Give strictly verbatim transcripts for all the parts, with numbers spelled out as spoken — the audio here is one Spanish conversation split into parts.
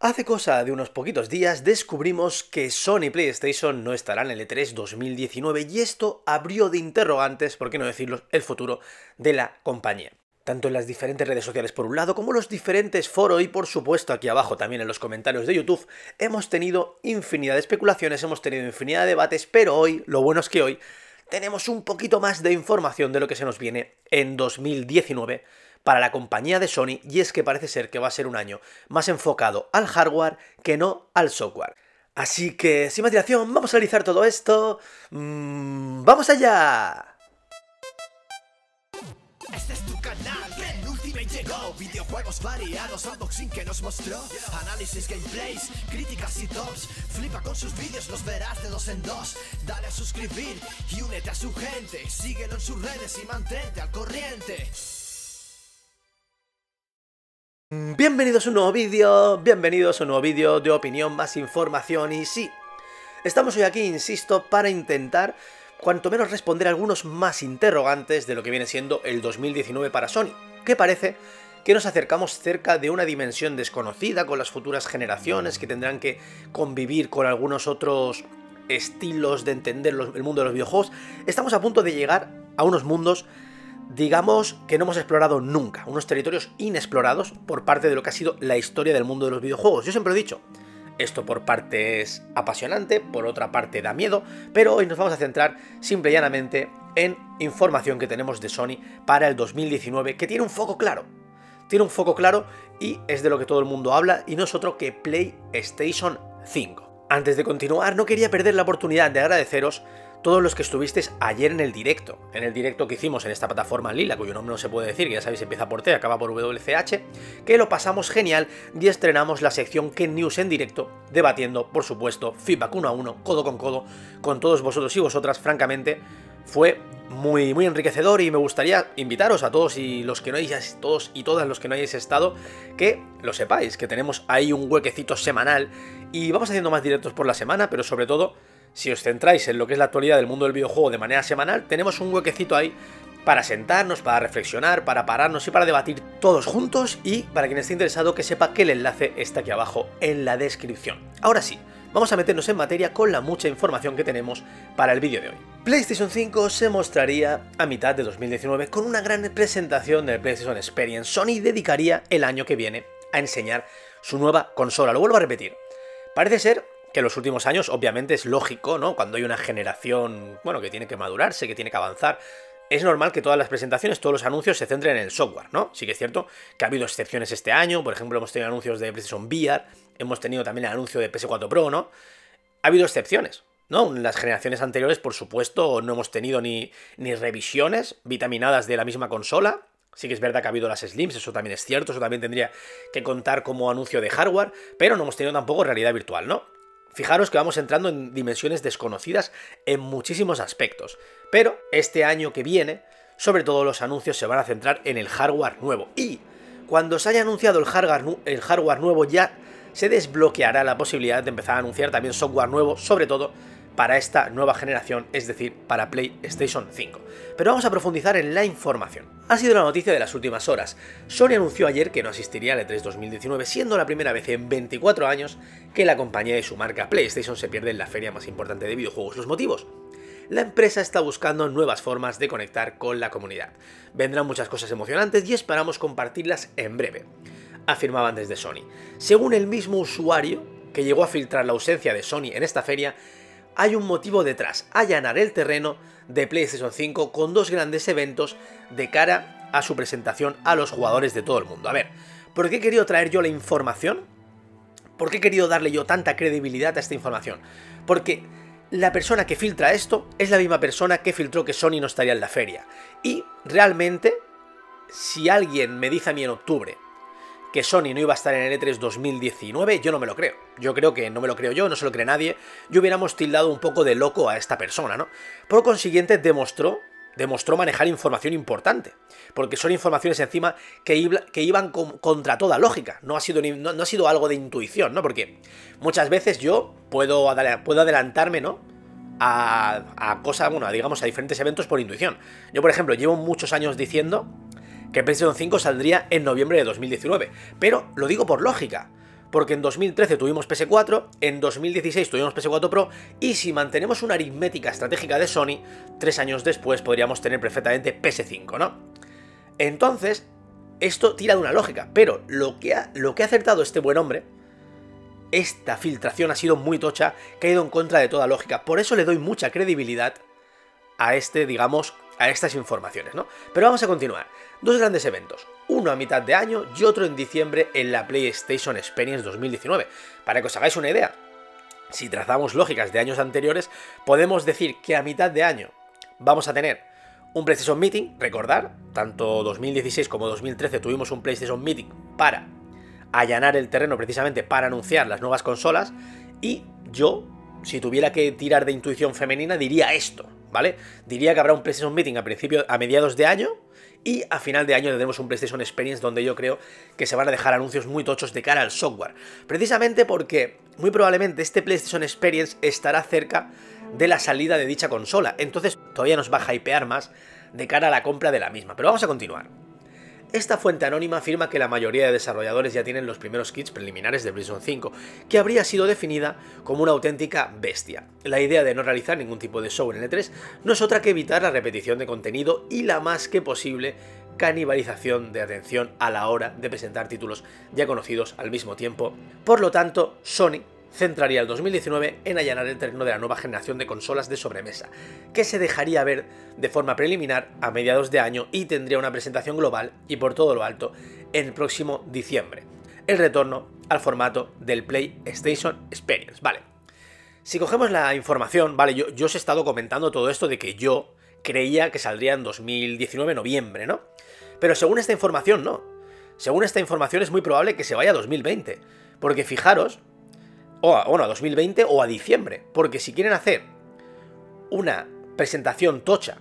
Hace cosa de unos poquitos días descubrimos que Sony PlayStation no estará en el E tres dos mil diecinueve y esto abrió de interrogantes, por qué no decirlo, el futuro de la compañía. Tanto en las diferentes redes sociales por un lado, como los diferentes foros y por supuesto aquí abajo también en los comentarios de YouTube, hemos tenido infinidad de especulaciones, hemos tenido infinidad de debates, pero hoy, lo bueno es que hoy, tenemos un poquito más de información de lo que se nos viene en dos mil diecinueve para la compañía de Sony, y es que parece ser que va a ser un año más enfocado al hardware que no al software. Así que, sin más dilación, vamos a analizar todo esto. ¡Mmm! ¡Vamos allá! Este es tu canal, el Ultimate llegó. Videojuegos variados, unboxing que nos mostró, análisis, gameplays, críticas y tops. Flipa con sus vídeos, los verás de dos en dos. Dale a suscribir y únete a su gente. Síguelo en sus redes y mantente al corriente. Bienvenidos a un nuevo vídeo, bienvenidos a un nuevo vídeo de opinión, más información. Y sí, estamos hoy aquí, insisto, para intentar cuanto menos responder algunos más interrogantes de lo que viene siendo el dos mil diecinueve para Sony, que parece que nos acercamos cerca de una dimensión desconocida con las futuras generaciones que tendrán que convivir con algunos otros estilos de entender los, el mundo de los videojuegos. Estamos a punto de llegar a unos mundos, digamos, que no hemos explorado nunca, unos territorios inexplorados por parte de lo que ha sido la historia del mundo de los videojuegos. Yo siempre lo he dicho, esto por parte es apasionante, por otra parte da miedo, pero hoy nos vamos a centrar simple y llanamente en información que tenemos de Sony para el dos mil diecinueve, que tiene un foco claro, tiene un foco claro y es de lo que todo el mundo habla y no es otro que PlayStation cinco. Antes de continuar, no quería perder la oportunidad de agradeceros todos los que estuvisteis ayer en el directo, en el directo que hicimos en esta plataforma lila, cuyo nombre no se puede decir, que ya sabéis empieza por T, acaba por W C H, que lo pasamos genial y estrenamos la sección Ken News en directo, debatiendo, por supuesto, feedback uno a uno, codo con codo, con todos vosotros y vosotras. Francamente, fue muy, muy enriquecedor y me gustaría invitaros a todos y los que no hayáis, todos y todas los que no hayáis estado, que lo sepáis, que tenemos ahí un huequecito semanal y vamos haciendo más directos por la semana, pero sobre todo, si os centráis en lo que es la actualidad del mundo del videojuego de manera semanal, tenemos un huequecito ahí para sentarnos, para reflexionar, para pararnos y para debatir todos juntos, y para quien esté interesado que sepa que el enlace está aquí abajo en la descripción. Ahora sí, vamos a meternos en materia con la mucha información que tenemos para el vídeo de hoy. PlayStation cinco se mostraría a mitad de dos mil diecinueve con una gran presentación del PlayStation Experience. Sony dedicaría el año que viene a enseñar su nueva consola. Lo vuelvo a repetir, parece ser que en los últimos años, obviamente es lógico, ¿no? Cuando hay una generación, bueno, que tiene que madurarse, que tiene que avanzar, es normal que todas las presentaciones, todos los anuncios se centren en el software, ¿no? Sí que es cierto que ha habido excepciones este año, por ejemplo, hemos tenido anuncios de PlayStation V R, hemos tenido también el anuncio de P S cuatro Pro, ¿no? Ha habido excepciones, ¿no? En las generaciones anteriores, por supuesto, no hemos tenido ni, ni revisiones vitaminadas de la misma consola. Sí que es verdad que ha habido las Slims, eso también es cierto, eso también tendría que contar como anuncio de hardware, pero no hemos tenido tampoco realidad virtual, ¿no? Fijaros que vamos entrando en dimensiones desconocidas en muchísimos aspectos, pero este año que viene, sobre todo los anuncios se van a centrar en el hardware nuevo, y cuando se haya anunciado el hardware, el hardware nuevo ya se desbloqueará la posibilidad de empezar a anunciar también software nuevo, sobre todo para esta nueva generación, es decir, para PlayStation cinco. Pero vamos a profundizar en la información. Ha sido la noticia de las últimas horas. Sony anunció ayer que no asistiría al E tres dos mil diecinueve, siendo la primera vez en veinticuatro años que la compañía y su marca PlayStation se pierden la feria más importante de videojuegos. ¿Los motivos? La empresa está buscando nuevas formas de conectar con la comunidad. Vendrán muchas cosas emocionantes y esperamos compartirlas en breve, afirmaban desde Sony. Según el mismo usuario que llegó a filtrar la ausencia de Sony en esta feria, hay un motivo detrás: allanar el terreno de PlayStation cinco con dos grandes eventos de cara a su presentación a los jugadores de todo el mundo. A ver, ¿por qué he querido traer yo la información? ¿Por qué he querido darle yo tanta credibilidad a esta información? Porque la persona que filtra esto es la misma persona que filtró que Sony no estaría en la feria. Y realmente, si alguien me dice a mí en octubre que Sony no iba a estar en el E tres dos mil diecinueve, yo no me lo creo. Yo creo que no me lo creo yo, no se lo cree nadie. Yo hubiéramos tildado un poco de loco a esta persona, ¿no? Por consiguiente, demostró, demostró manejar información importante, porque son informaciones encima que, iba, que iban con, contra toda lógica. No ha, sido, no, no ha sido algo de intuición, ¿no? Porque muchas veces yo puedo, puedo adelantarme, ¿no? A, a cosas, bueno, digamos, a diferentes eventos por intuición. Yo, por ejemplo, llevo muchos años diciendo que PlayStation cinco saldría en noviembre de dos mil diecinueve, pero lo digo por lógica, Porque en dos mil trece tuvimos P S cuatro, en dos mil dieciséis tuvimos P S cuatro Pro, y si mantenemos una aritmética estratégica de Sony, tres años después podríamos tener perfectamente P S cinco, ¿no? Entonces, esto tira de una lógica, pero lo que ha, lo que ha acertado este buen hombre, esta filtración ha sido muy tocha, que ha ido en contra de toda lógica. Por eso le doy mucha credibilidad a este, digamos, a estas informaciones, ¿no? Pero vamos a continuar. Dos grandes eventos, uno a mitad de año y otro en diciembre en la PlayStation Experience dos mil diecinueve. Para que os hagáis una idea, si trazamos lógicas de años anteriores, podemos decir que a mitad de año vamos a tener un PlayStation Meeting, recordar, tanto dos mil dieciséis como dos mil trece tuvimos un PlayStation Meeting para allanar el terreno precisamente para anunciar las nuevas consolas, y yo, si tuviera que tirar de intuición femenina, diría esto, ¿vale? Diría que habrá un PlayStation Meeting a principio, a mediados de año, y a final de año tendremos un PlayStation Experience donde yo creo que se van a dejar anuncios muy tochos de cara al software. Precisamente porque muy probablemente este PlayStation Experience estará cerca de la salida de dicha consola, entonces todavía nos va a hypear más de cara a la compra de la misma. Pero vamos a continuar. Esta fuente anónima afirma que la mayoría de desarrolladores ya tienen los primeros kits preliminares de PlayStation cinco, que habría sido definida como una auténtica bestia. La idea de no realizar ningún tipo de show en el E tres no es otra que evitar la repetición de contenido y la más que posible canibalización de atención a la hora de presentar títulos ya conocidos al mismo tiempo. Por lo tanto, Sony centraría el dos mil diecinueve en allanar el terreno de la nueva generación de consolas de sobremesa, que se dejaría ver de forma preliminar a mediados de año y tendría una presentación global y por todo lo alto en el próximo diciembre. El retorno al formato del PlayStation Experience, ¿vale? Si cogemos la información, ¿vale? Yo, yo os he estado comentando todo esto de que yo creía que saldría en dos mil diecinueve, noviembre, ¿no? Pero según esta información, no. Según esta información es muy probable que se vaya a dos mil veinte, porque fijaros, o a, bueno, a dos mil veinte o a diciembre, porque si quieren hacer una presentación tocha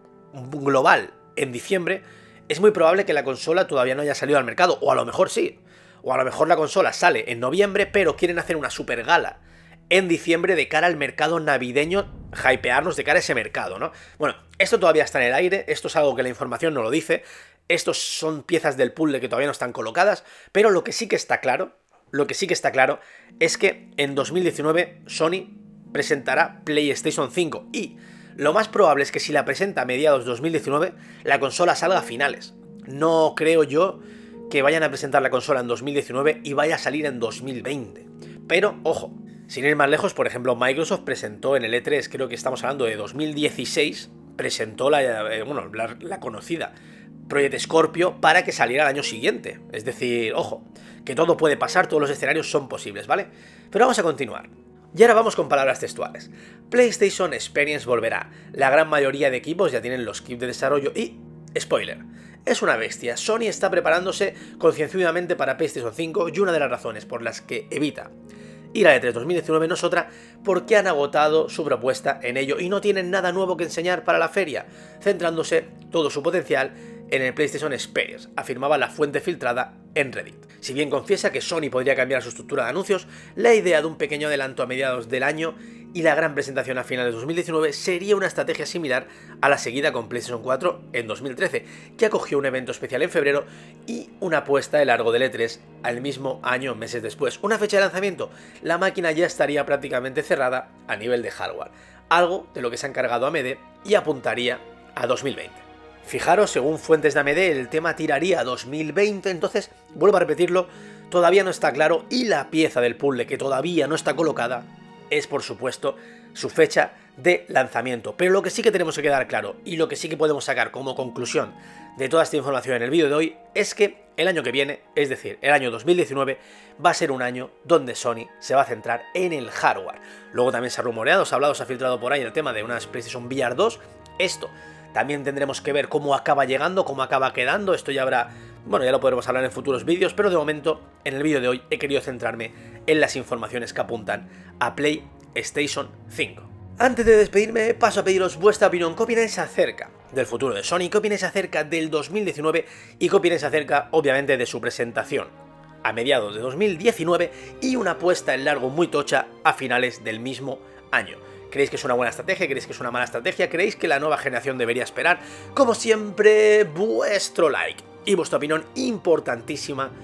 global en diciembre, es muy probable que la consola todavía no haya salido al mercado, o a lo mejor sí, o a lo mejor la consola sale en noviembre, pero quieren hacer una super gala en diciembre de cara al mercado navideño, hypearnos de cara a ese mercado, ¿no? Bueno, esto todavía está en el aire, esto es algo que la información no lo dice, estos son piezas del puzzle que todavía no están colocadas, pero lo que sí que está claro, lo que sí que está claro es que en dos mil diecinueve Sony presentará PlayStation cinco, y lo más probable es que si la presenta a mediados de dos mil diecinueve, la consola salga a finales. No creo yo que vayan a presentar la consola en dos mil diecinueve y vaya a salir en dos mil veinte. Pero, ojo, sin ir más lejos, por ejemplo, Microsoft presentó en el E tres, creo que estamos hablando de dos mil dieciséis, presentó la, eh, bueno, la, la conocida Project Scorpio para que saliera el año siguiente. Es decir, ojo, que todo puede pasar, todos los escenarios son posibles, ¿vale? Pero vamos a continuar. Y ahora vamos con palabras textuales. PlayStation Experience volverá. La gran mayoría de equipos ya tienen los kits de desarrollo y... spoiler, es una bestia. Sony está preparándose concienzudamente para PlayStation cinco y una de las razones por las que evita ir a E tres dos mil diecinueve no es otra porque han agotado su propuesta en ello y no tienen nada nuevo que enseñar para la feria, centrándose todo su potencial en el PlayStation Experience, afirmaba la fuente filtrada en Reddit. Si bien confiesa que Sony podría cambiar su estructura de anuncios, la idea de un pequeño adelanto a mediados del año y la gran presentación a finales de dos mil diecinueve sería una estrategia similar a la seguida con PlayStation cuatro en dos mil trece, que acogió un evento especial en febrero y una apuesta de largo del E tres al mismo año meses después. Una fecha de lanzamiento, la máquina ya estaría prácticamente cerrada a nivel de hardware, algo de lo que se ha encargado A M D y apuntaría a dos mil veinte. Fijaros, según fuentes de A M D, el tema tiraría a dos mil veinte, entonces, vuelvo a repetirlo, todavía no está claro y la pieza del puzzle que todavía no está colocada es, por supuesto, su fecha de lanzamiento. Pero lo que sí que tenemos que quedar claro y lo que sí que podemos sacar como conclusión de toda esta información en el vídeo de hoy es que el año que viene, es decir, el año dos mil diecinueve, va a ser un año donde Sony se va a centrar en el hardware. Luego también se ha rumoreado, se ha hablado, se ha filtrado por ahí el tema de unas PlayStation V R dos. Esto también tendremos que ver cómo acaba llegando, cómo acaba quedando. Esto ya habrá, bueno, ya lo podremos hablar en futuros vídeos, pero de momento, en el vídeo de hoy, he querido centrarme en las informaciones que apuntan a PlayStation cinco. Antes de despedirme, paso a pediros vuestra opinión. ¿Qué opináis acerca del futuro de Sony? ¿Qué opináis acerca del dos mil diecinueve? ¿Y qué opináis acerca, obviamente, de su presentación a mediados de dos mil diecinueve y una apuesta en largo muy tocha a finales del mismo año? ¿Creéis que es una buena estrategia? ¿Creéis que es una mala estrategia? ¿Creéis que la nueva generación debería esperar? Como siempre, vuestro like y vuestra opinión importantísima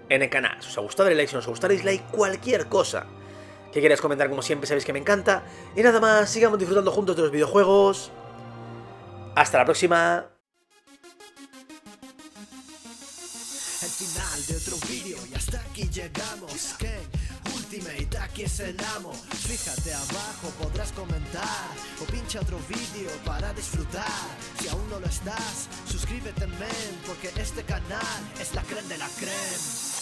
en el canal. Si os ha gustado, dale like, si no os ha gustado, dislike, cualquier cosa que queráis comentar, como siempre, sabéis que me encanta. Y nada más, sigamos disfrutando juntos de los videojuegos. Hasta la próxima. El final de otro vídeo y hasta aquí llegamos. Que Ultimate, aquí es el amo. Fíjate abajo, podrás comentar o pincha otro vídeo para disfrutar. Si aún no lo estás, suscríbete, men, porque este canal es la creme de la creme.